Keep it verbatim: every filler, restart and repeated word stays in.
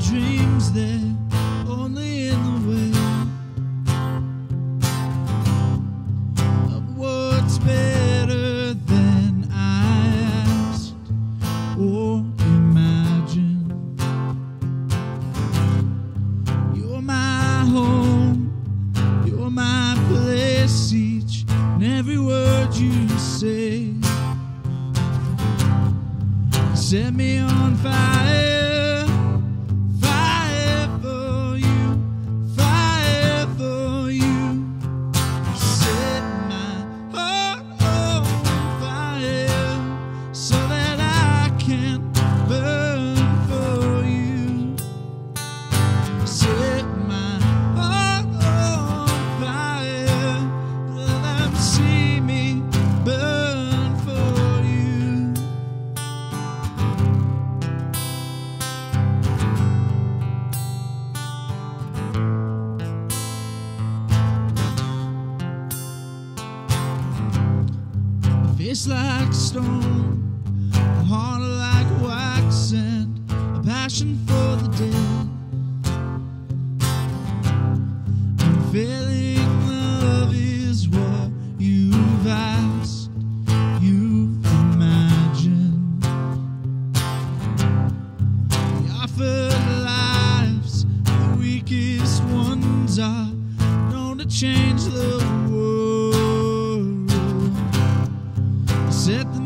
dreams, they're only in the way of what's better than I asked or imagined. You're my home, you're my place, each and every word you say set me on fire, fire for you, fire for you. Set my heart on fire so that I can burn for you. Set my heart on fire, let them see me burn for you. Face like stone, a heart like wax, and a passion for the dead. Unfailing love is what you've asked, you've imagined. We offered lives, the weakest ones are known to change the world. Set the